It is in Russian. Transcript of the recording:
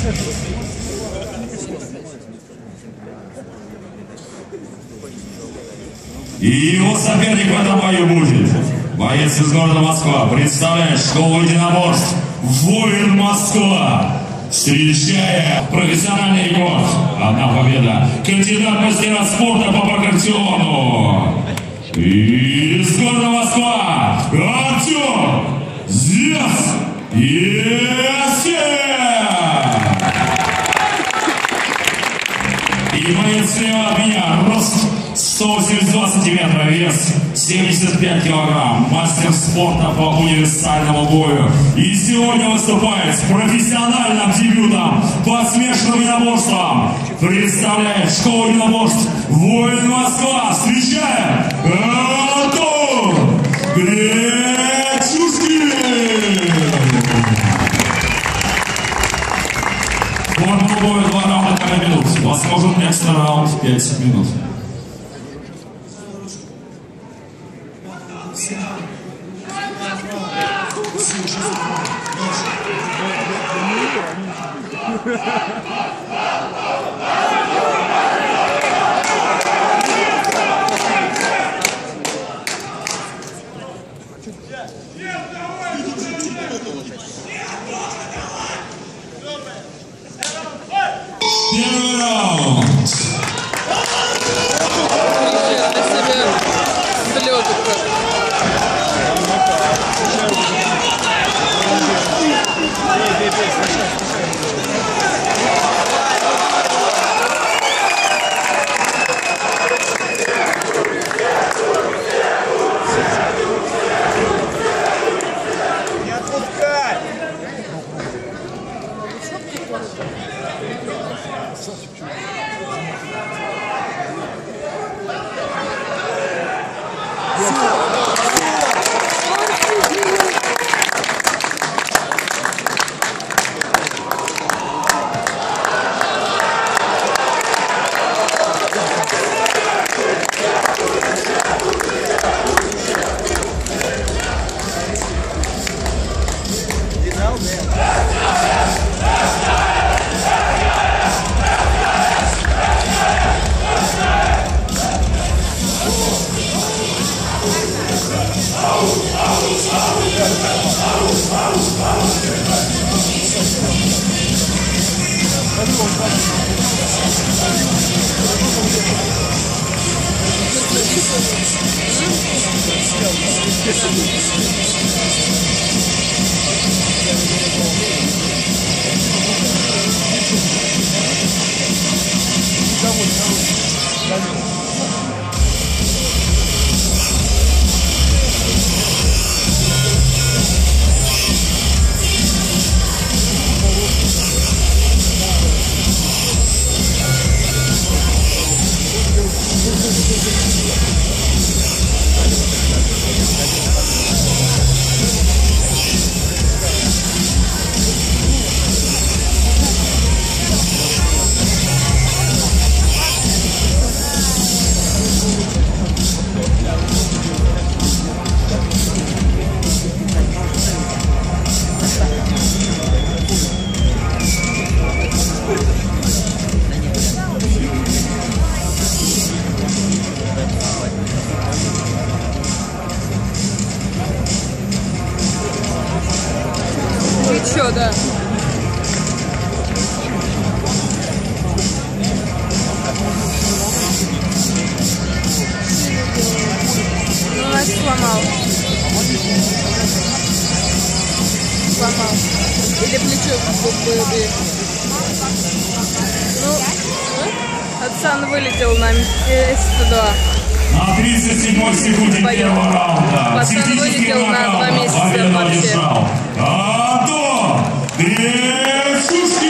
И его соперник в этом бою будет боец из города Москва, представляет школу единоборств «Воин Москва». Встречая профессиональный рекорд. Одна победа. Кандидат в мастера спорта по паркартиону. Из города Москва Артем Зевс Евсеев. И боец слева от меня, рост 182 сантиметра, вес 75 килограмм, мастер спорта по универсальному бою. И сегодня выступает с профессиональным дебютом по смешанным единоборствам. Представляет школу единоборств «Воин Москва». Встречаем Антон Гречушкин. Форму боя 2 раунда 5 минут. Возможен экстра раунд 5 минут. Первый раунд. Да. Ну, значит, сломал. Сломал. Или плечо побил. Ну, пацан вылетел на месяца 2. На 37 секунде первого раунда. Пацан вылетел на 2 месяца вообще. Антон Гречушкин.